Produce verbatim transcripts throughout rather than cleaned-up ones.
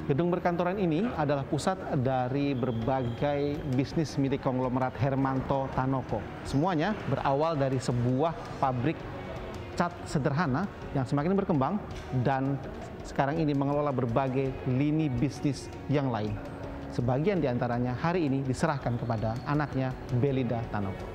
Gedung berkantoran ini adalah pusat dari berbagai bisnis milik konglomerat Hermanto Tanoko. Semuanya berawal dari sebuah pabrik cat sederhana yang semakin berkembang dan sekarang ini mengelola berbagai lini bisnis yang lain. Sebagian diantaranya hari ini diserahkan kepada anaknya Belinda Tanoko.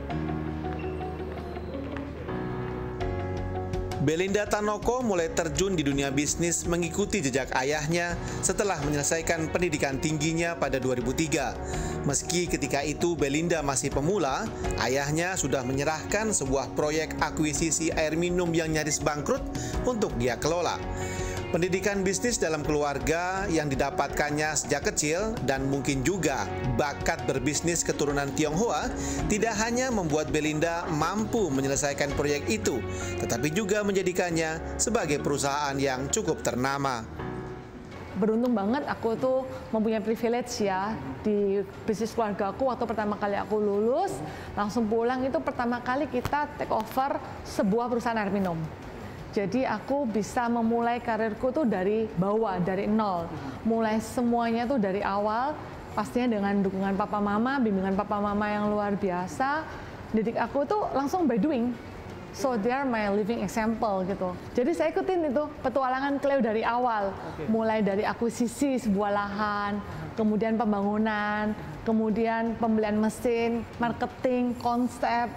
Belinda Tanoko mulai terjun di dunia bisnis mengikuti jejak ayahnya setelah menyelesaikan pendidikan tingginya pada dua ribu tiga. Meski ketika itu Belinda masih pemula, ayahnya sudah menyerahkan sebuah proyek akuisisi air minum yang nyaris bangkrut untuk dia kelola. Pendidikan bisnis dalam keluarga yang didapatkannya sejak kecil dan mungkin juga bakat berbisnis keturunan Tionghoa tidak hanya membuat Belinda mampu menyelesaikan proyek itu, tetapi juga menjadikannya sebagai perusahaan yang cukup ternama. Beruntung banget aku tuh mempunyai privilege ya di bisnis keluarga aku. Waktu pertama kali aku lulus, langsung pulang itu pertama kali kita take over sebuah perusahaan air minum. Jadi aku bisa memulai karirku tuh dari bawah, dari nol. Mulai semuanya tuh dari awal, pastinya dengan dukungan papa mama, bimbingan papa mama yang luar biasa. Didik aku tuh langsung by doing. So they are my living example gitu. Jadi saya ikutin itu petualangan Cleo dari awal. Mulai dari akuisisi sebuah lahan, kemudian pembangunan, kemudian pembelian mesin, marketing, konsep.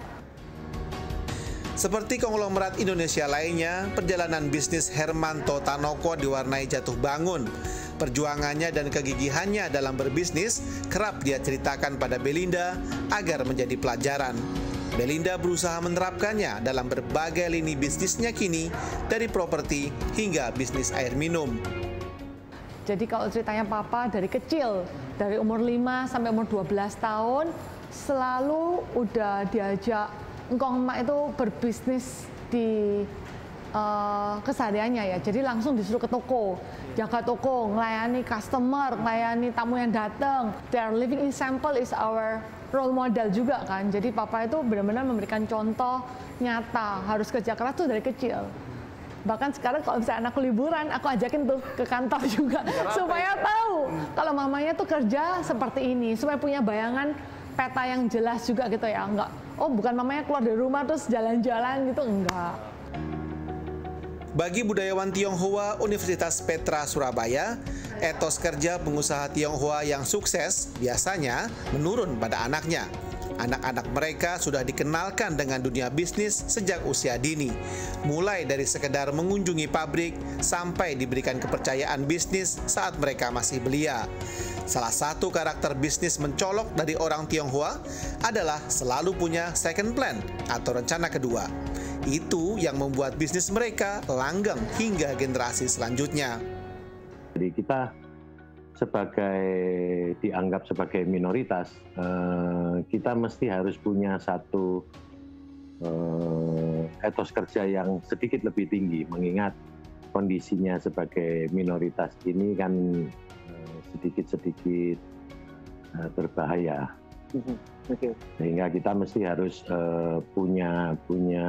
Seperti konglomerat Indonesia lainnya, perjalanan bisnis Hermanto Tanoko diwarnai jatuh bangun. Perjuangannya dan kegigihannya dalam berbisnis kerap dia ceritakan pada Belinda agar menjadi pelajaran. Belinda berusaha menerapkannya dalam berbagai lini bisnisnya kini, dari properti hingga bisnis air minum. Jadi kalau ceritanya papa dari kecil, dari umur lima sampai umur dua belas tahun, selalu udah diajak engkong emak itu berbisnis di uh, kesehariannya ya. Jadi langsung disuruh ke toko, jaga toko, melayani customer, melayani tamu yang datang. Their living example is our role model juga kan. Jadi papa itu benar-benar memberikan contoh nyata, harus kerja keras tuh dari kecil. Bahkan sekarang kalau misalnya anakku liburan, aku ajakin tuh ke kantor juga supaya tahu kalau mamanya tuh kerja seperti ini, supaya punya bayangan peta yang jelas juga gitu ya. Enggak, oh bukan mamanya keluar dari rumah terus jalan-jalan gitu, enggak. Bagi budayawan Tionghoa Universitas Petra Surabaya, etos kerja pengusaha Tionghoa yang sukses biasanya menurun pada anaknya. Anak-anak mereka sudah dikenalkan dengan dunia bisnis sejak usia dini, mulai dari sekedar mengunjungi pabrik sampai diberikan kepercayaan bisnis saat mereka masih belia. Salah satu karakter bisnis mencolok dari orang Tionghoa adalah selalu punya second plan atau rencana kedua. Itu yang membuat bisnis mereka langgeng hingga generasi selanjutnya. Jadi kita sebagai dianggap sebagai minoritas, eh, kita mesti harus punya satu eh, etos kerja yang sedikit lebih tinggi, mengingat kondisinya sebagai minoritas ini kan sedikit-sedikit uh, berbahaya, okay. Sehingga kita mesti harus uh, punya punya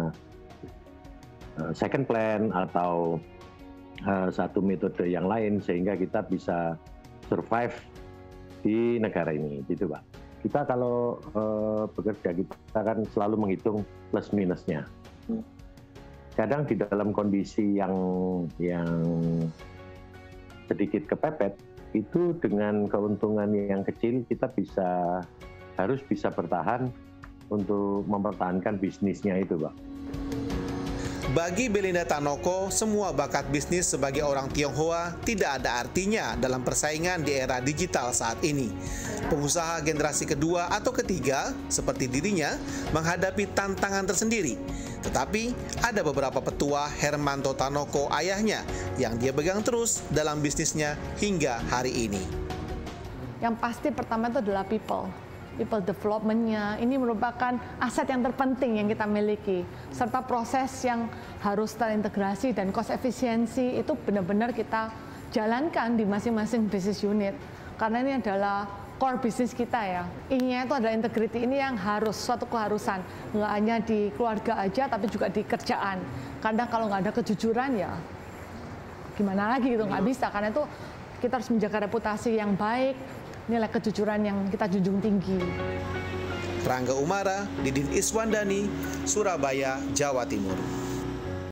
uh, second plan atau uh, satu metode yang lain sehingga kita bisa survive di negara ini, gitu Pak. Kita kalau uh, bekerja kita kan selalu menghitung plus minusnya. Kadang di dalam kondisi yang yang sedikit kepepet, itu dengan keuntungan yang kecil kita bisa harus bisa bertahan untuk mempertahankan bisnisnya itu, Pak. Bagi Belinda Tanoko, semua bakat bisnis sebagai orang Tionghoa tidak ada artinya dalam persaingan di era digital saat ini. Pengusaha generasi kedua atau ketiga seperti dirinya menghadapi tantangan tersendiri. Tetapi ada beberapa petua Hermanto Tanoko ayahnya yang dia pegang terus dalam bisnisnya hingga hari ini. Yang pasti pertama itu adalah people. People development-nya ini merupakan aset yang terpenting yang kita miliki, serta proses yang harus terintegrasi dan cost efisiensi itu benar-benar kita jalankan di masing-masing business unit, karena ini adalah core bisnis kita ya. Intinya itu adalah integrity, ini yang harus suatu keharusan, nggak hanya di keluarga aja tapi juga di kerjaan. Karena kalau nggak ada kejujuran ya gimana lagi gitu, nggak bisa, karena itu kita harus menjaga reputasi yang baik, nilai kejujuran yang kita junjung tinggi. Rangga Umara, Didin Iswandani, Surabaya, Jawa Timur.